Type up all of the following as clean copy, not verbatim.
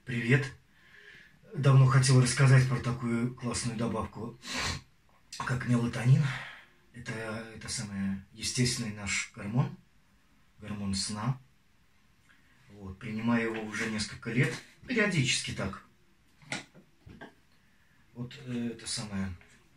Привет! Давно хотел рассказать про такую классную добавку, как мелатонин. Это самый естественный наш гормон сна. Вот, принимаю его уже несколько лет, периодически так. Вот это самое.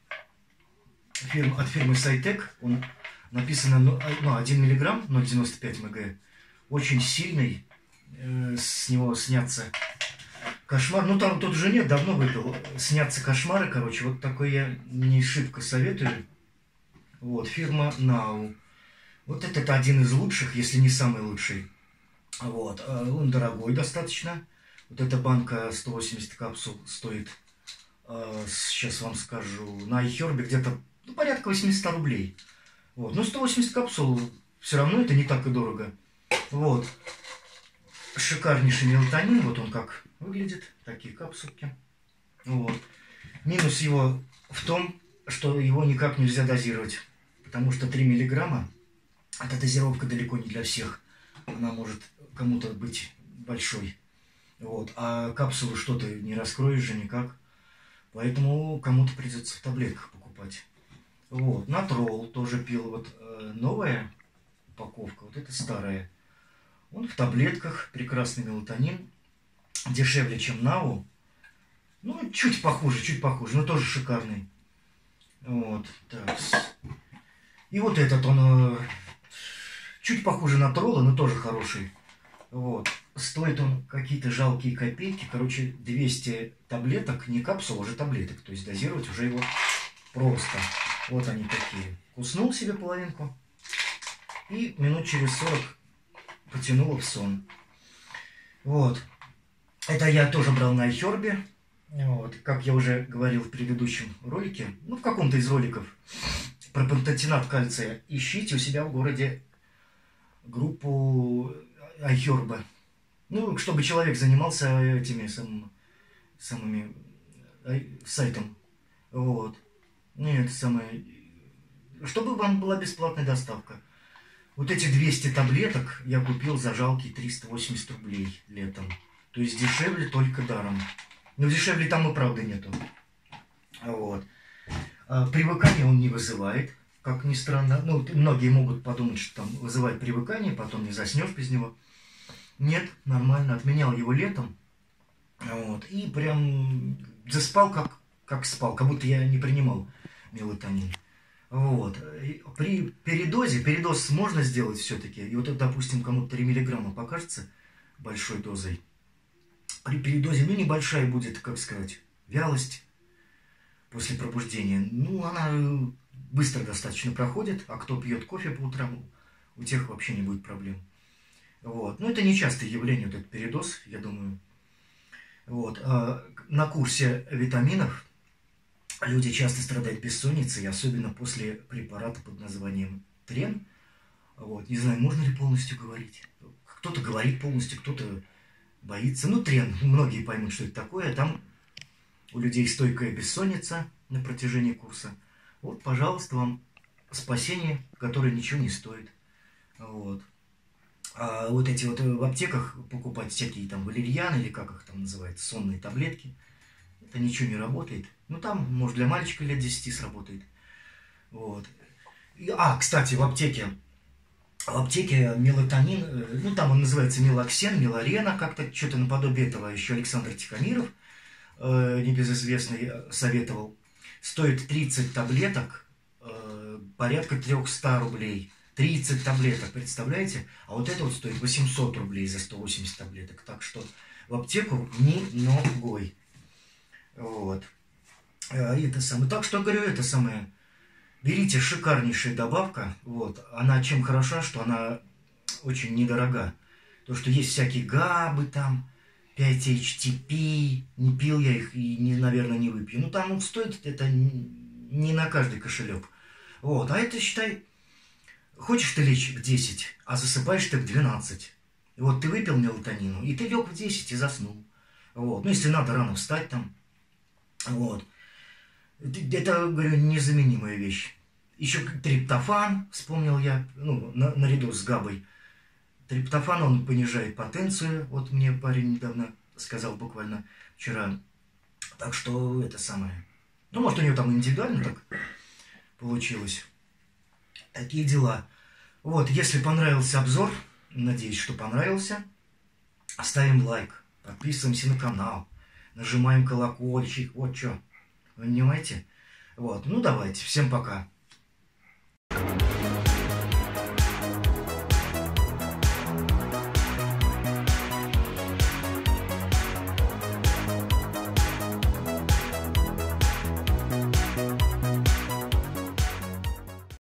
От фирмы Сайтек, он написано 1 мг, 0,95 мг. Очень сильный, с него снятся кошмар. Ну, там тут уже нет, давно выпил. Снятся кошмары, короче. Вот такой я не шибко советую. Вот, фирма Now. Вот этот один из лучших, если не самый лучший. Вот, он дорогой достаточно. Вот эта банка 180 капсул стоит, сейчас вам скажу, на iHerb где-то порядка 800 рублей. Вот, ну 180 капсул, все равно это не так и дорого. Вот, шикарнейший мелатонин, вот он как выглядит, такие капсулки. Вот. Минус его в том, что его никак нельзя дозировать, потому что 3 миллиграмма, эта дозировка далеко не для всех. Она может кому-то быть большой. Вот. А капсулу что-то не раскроешь же никак. Поэтому кому-то придется в таблетках покупать. Вот. Натрол тоже пил. Вот новая упаковка, вот это старая. Он в таблетках, прекрасный мелатонин. Дешевле, чем Нау. Ну, чуть похуже, но тоже шикарный. Вот. Так. И вот этот он чуть похуже на Натрола, но тоже хороший. Вот. Стоит он какие-то жалкие копейки. Короче, 200 таблеток, не капсул, уже таблеток. То есть дозировать уже его просто. Вот они такие. Куснул себе половинку. И минут через 40 потянуло в сон. Вот. Это я тоже брал на iHerb. Вот. Как я уже говорил в предыдущем ролике, ну, в каком-то из роликов, про пантотенат кальция. Ищите у себя в городе группу iHerb. Ну, чтобы человек занимался этими самыми сайтом. Вот. Нет, чтобы вам была бесплатная доставка. Вот эти 200 таблеток я купил за жалкие 380 рублей летом. То есть дешевле только даром. Но дешевле там и правда нету. Вот. Привыкание он не вызывает, как ни странно. Ну, многие могут подумать, что там вызывает привыкание, потом не заснешь без него. Нет, нормально. Отменял его летом. Вот. И прям заспал, как спал. Как будто я не принимал мелатонин. Вот. При передоз можно сделать все-таки. И вот, допустим, кому-то 3 миллиграмма покажется большой дозой. При передозе, ну, небольшая будет, как сказать, вялость после пробуждения. Ну, она быстро достаточно проходит, а кто пьет кофе по утрам, у тех вообще не будет проблем. Вот. Ну, это нечастое явление, вот этот передоз, я думаю. Вот. На курсе витаминов люди часто страдают бессонницей, особенно после препарата под названием Трен. Вот. Не знаю, можно ли полностью говорить. Кто-то говорит полностью, кто-то боится. Ну, Трен, многие поймут, что это такое. Там у людей стойкая бессонница на протяжении курса. Вот, пожалуйста, вам спасение, которое ничего не стоит. Вот. А вот эти вот в аптеках покупать всякие там валерьяны, или как их там называют, сонные таблетки, это ничего не работает. Ну, там, может, для мальчика лет 10 сработает. Вот. Кстати, в аптеке мелатонин, ну, там он называется мелоксен, меларена, как-то что-то наподобие этого. Еще Александр Тихомиров, небезызвестный, советовал. Стоит 30 таблеток, порядка 300 рублей. 30 таблеток, представляете? А вот это вот стоит 800 рублей за 180 таблеток. Так что в аптеку ни ногой. Вот. Это самое. Так что, говорю, это самое. Берите, шикарнейшая добавка. Вот. Она чем хороша, что она очень недорога. То, что есть всякие габы там, 5-HTP. Не пил я их и, наверное, не выпью. Ну, там стоит это не на каждый кошелек. Вот. А это, считай, хочешь ты лечь в 10, а засыпаешь ты в 12. Вот ты выпил мелатонину, и ты лег в 10 и заснул. Вот. Ну, если надо рано встать там. Вот. Это, говорю, незаменимая вещь. Еще триптофан, вспомнил я, ну, наряду с габой. Триптофан, он понижает потенцию. Вот мне парень недавно сказал буквально вчера. Так что это самое... Ну, может, у нее там индивидуально так получилось. Такие дела. Вот, если понравился обзор, надеюсь, что понравился, ставим лайк, подписываемся на канал, нажимаем колокольчик, вот что. Вы понимаете? Вот, ну давайте, всем пока.